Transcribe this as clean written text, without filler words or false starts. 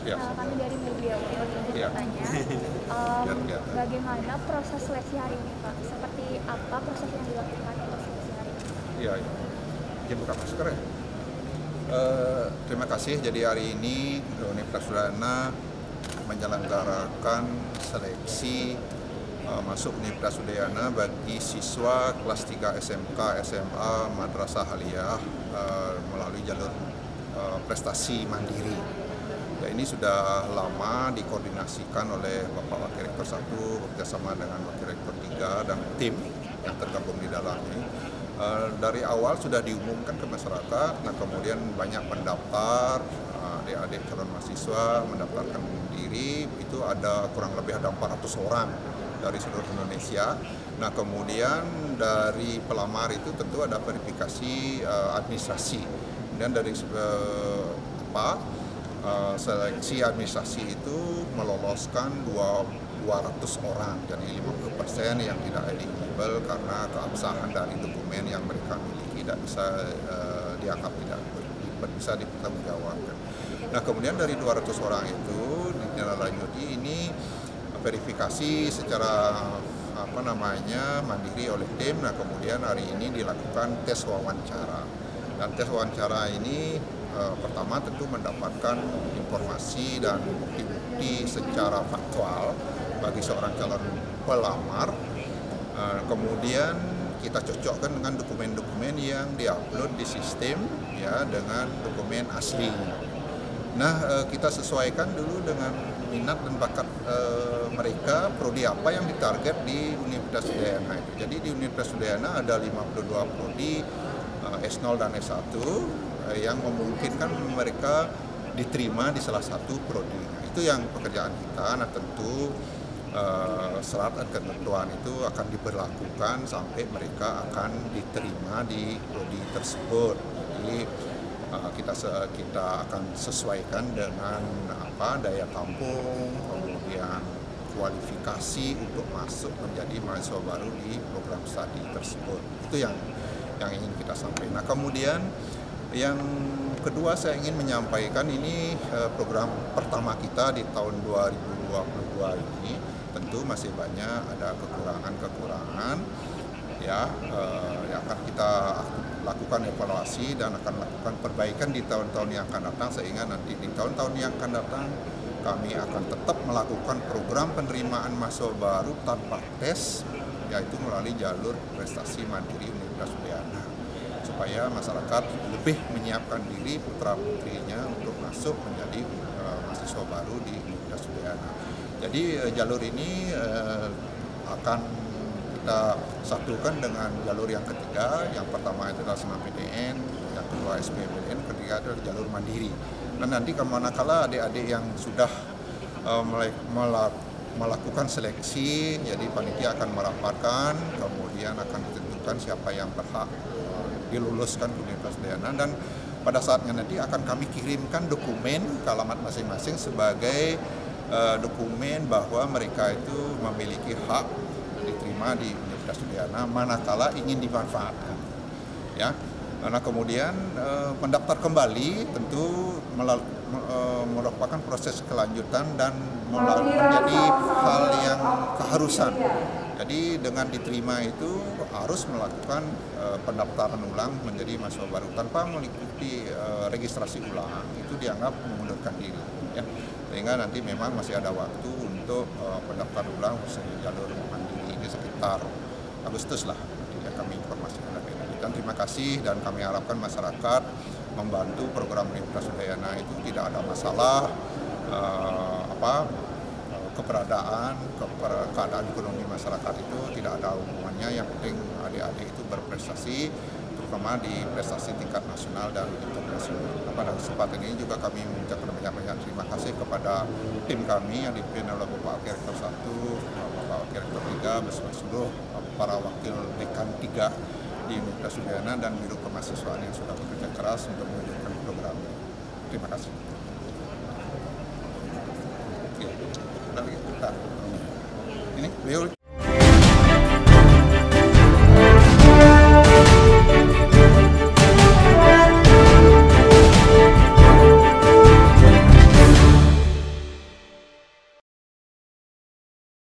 Ya. Kami dari media ingin Ya. bertanya, bagaimana proses seleksi hari ini, Pak? Seperti apa proses yang dilakukan untuk seleksi hari ini? Iya, ya. Izin buka masker ya. Terima kasih. Jadi hari ini Universitas Udayana menyelenggarakan seleksi masuk Universitas Udayana bagi siswa kelas 3 SMK, SMA, Madrasah Aliyah melalui jalur prestasi mandiri. Ya, ini sudah lama dikoordinasikan oleh Bapak Wakil Rektor 1 bekerjasama dengan Wakil Rektor 3 dan tim yang tergabung di dalamnya. Dari awal sudah diumumkan ke masyarakat, nah kemudian banyak pendaftar, adik-adik calon mahasiswa mendaftarkan diri, itu ada kurang lebih ada 400 orang dari seluruh Indonesia. Nah kemudian dari pelamar itu tentu ada verifikasi administrasi, dan dari seleksi administrasi itu meloloskan 200 orang, jadi 50% yang tidak eligible karena keabsahan dari dokumen yang mereka miliki tidak bisa dianggap tidak bisa dipertanggungjawabkan. Nah kemudian dari 200 orang itu ditindaklanjuti ini verifikasi secara mandiri oleh tim. Nah kemudian hari ini dilakukan tes wawancara, dan tes wawancara ini pertama tentu mendapatkan informasi dan bukti-bukti secara faktual bagi seorang calon pelamar. Kemudian kita cocokkan dengan dokumen-dokumen yang diupload di sistem ya dengan dokumen asli. Nah kita sesuaikan dulu dengan minat dan bakat mereka, prodi apa yang ditarget di Universitas Udayana itu. Jadi di Universitas Udayana ada 52 prodi S0 dan S1 yang memungkinkan mereka diterima di salah satu prodi. Nah, itu yang pekerjaan kita. Nah tentu syarat dan ketentuan itu akan diberlakukan sampai mereka akan diterima di prodi tersebut. Jadi kita akan sesuaikan dengan daya tampung, kemudian kualifikasi untuk masuk menjadi mahasiswa baru di program studi tersebut. Itu yang ingin kita sampaikan. Nah kemudian yang kedua saya ingin menyampaikan ini program pertama kita di tahun 2022 ini. Tentu masih banyak ada kekurangan ya, yang akan kita lakukan evaluasi dan akan lakukan perbaikan di tahun-tahun yang akan datang, sehingga nanti di tahun-tahun yang akan datang kami akan tetap melakukan program penerimaan mahasiswa baru tanpa tes, yaitu melalui jalur prestasi mandiri Universitas Udayana, supaya masyarakat lebih menyiapkan diri putra-putrinya untuk masuk menjadi mahasiswa baru di Universitas Udayana. Jadi jalur ini akan kita satukan dengan jalur yang ketiga. Yang pertama itu adalah SNMPTN, yang kedua SBMPTN, ketiga itu adalah jalur mandiri. Dan nanti manakala adik-adik yang sudah melakukan seleksi, jadi panitia akan merapatkan, kemudian akan ditentukan siapa yang berhak diluluskan ke Universitas Udayana, dan pada saatnya nanti akan kami kirimkan dokumen ke alamat masing-masing sebagai dokumen bahwa mereka itu memiliki hak diterima di Universitas Udayana manakala ingin dimanfaatkan. Ya, karena kemudian pendaftar kembali tentu merupakan proses kelanjutan dan menjadi hal yang keharusan. Jadi dengan diterima itu harus melakukan pendaftaran ulang menjadi mahasiswa baru tanpa mengikuti registrasi ulang, itu dianggap mengundurkan diri. Ya. Sehingga nanti memang masih ada waktu untuk pendaftaran ulang jalur mandiri ini sekitar Agustus lah, nanti kami informasikan lebih lanjut. Dan terima kasih, dan kami harapkan masyarakat membantu program Universitas Udayana itu tidak ada masalah keadaan ekonomi masyarakat itu tidak ada hubungannya. Yang penting adik-adik itu berprestasi, terutama di prestasi tingkat nasional dan internasional. Pada kesempatan ini juga kami mengucapkan banyak-banyak terima kasih kepada tim kami yang dipimpin oleh Bapak Wakil Rektor 1, Bapak Wakil Rektor 3, beserta seluruh para wakil dekan 3 di Universitas Udayana dan Biro Kemahasiswaan yang sudah bekerja keras untuk mewujudkan program ini. Terima kasih. Ini beliau.